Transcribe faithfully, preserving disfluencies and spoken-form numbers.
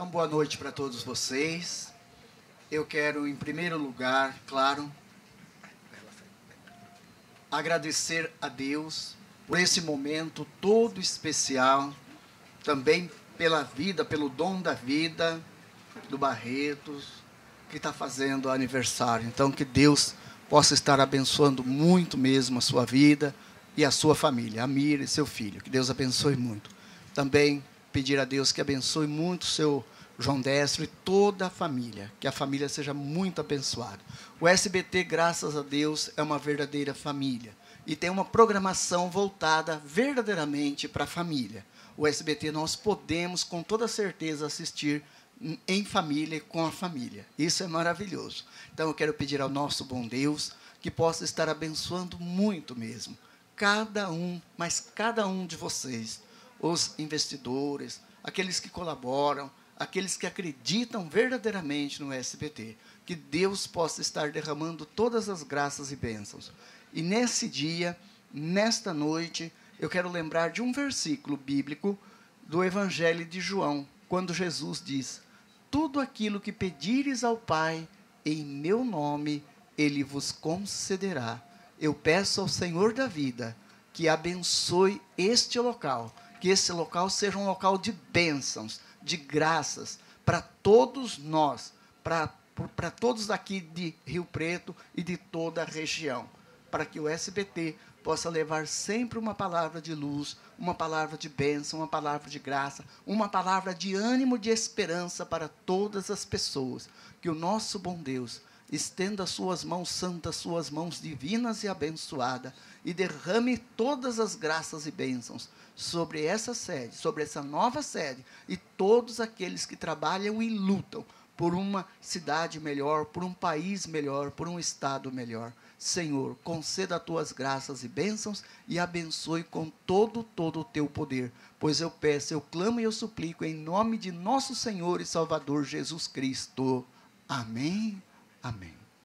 Então, boa noite para todos vocês. Eu quero, em primeiro lugar, claro, agradecer a Deus por esse momento todo especial, também pela vida, pelo dom da vida do Barretos, que está fazendo aniversário. Então, que Deus possa estar abençoando muito mesmo a sua vida e a sua família, a Mira e seu filho. Que Deus abençoe muito. Também pedir a Deus que abençoe muito o seu João Décio e toda a família, que a família seja muito abençoada. O S B T, graças a Deus, é uma verdadeira família e tem uma programação voltada verdadeiramente para a família. O S B T nós podemos, com toda certeza, assistir em família e com a família. Isso é maravilhoso. Então, eu quero pedir ao nosso bom Deus que possa estar abençoando muito mesmo, cada um, mas cada um de vocês, os investidores, aqueles que colaboram, aqueles que acreditam verdadeiramente no S B T, que Deus possa estar derramando todas as graças e bênçãos. E nesse dia, nesta noite, eu quero lembrar de um versículo bíblico do Evangelho de João, quando Jesus diz: tudo aquilo que pedires ao Pai, em meu nome, Ele vos concederá. Eu peço ao Senhor da vida que abençoe este local, que esse local seja um local de bênçãos, de graças, para todos nós, para, para todos aqui de Rio Preto e de toda a região, para que o S B T possa levar sempre uma palavra de luz, uma palavra de bênção, uma palavra de graça, uma palavra de ânimo, de esperança para todas as pessoas. Que o nosso bom Deus estenda suas mãos santas, suas mãos divinas e abençoadas, e derrame todas as graças e bênçãos sobre essa sede, sobre essa nova sede, e todos aqueles que trabalham e lutam por uma cidade melhor, por um país melhor, por um estado melhor. Senhor, conceda as tuas graças e bênçãos e abençoe com todo, todo o teu poder. Pois eu peço, eu clamo e eu suplico em nome de nosso Senhor e Salvador Jesus Cristo. Amém. Amém.